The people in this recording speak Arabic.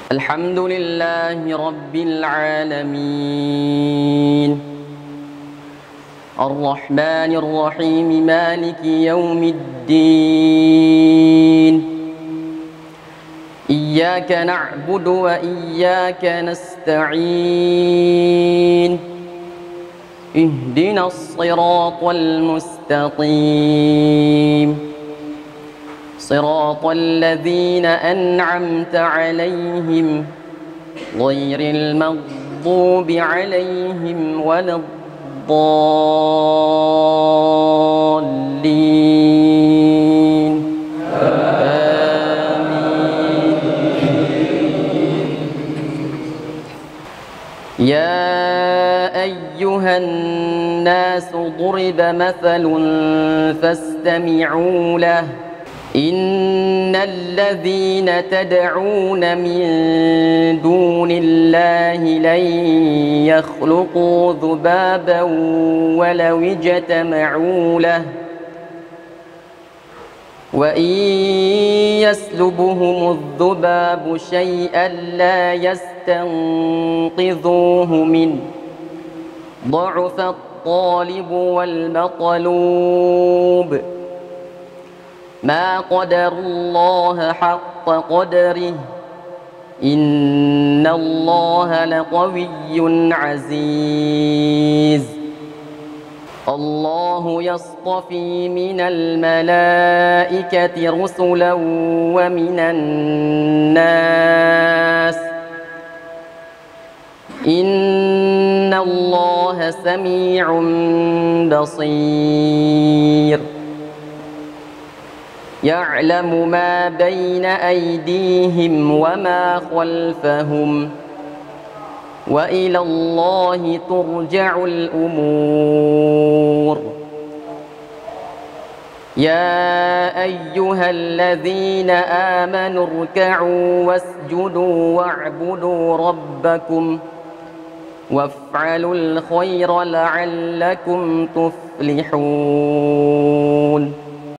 الحمد لله رب العالمين الرحمن الرحيم مالك يوم الدين إياك نعبد وإياك نستعين اهدنا الصراط المستقيم صراط الذين أنعمت عليهم غير المغضوب عليهم ولا الضالين آمين. يا أيها الناس ضرب مثل فاستمعوا له إن الذين تدعون من دون الله لن يخلقوا ذبابا ولو اجتمعوا له وإن يسلبهم الذباب شيئا لا يستنقذوه منه ضعف الطالب والمطلوب ما قدروا الله حق قدره إن الله لقوي عزيز الله يصطفي من الملائكة رسلا ومن الناس إن الله سميع بصير يعلم ما بين أيديهم وما خلفهم وإلى الله ترجع الأمور يا أيها الذين آمنوا اركعوا واسجدوا واعبدوا ربكم وافعلوا الخير لعلكم تفلحون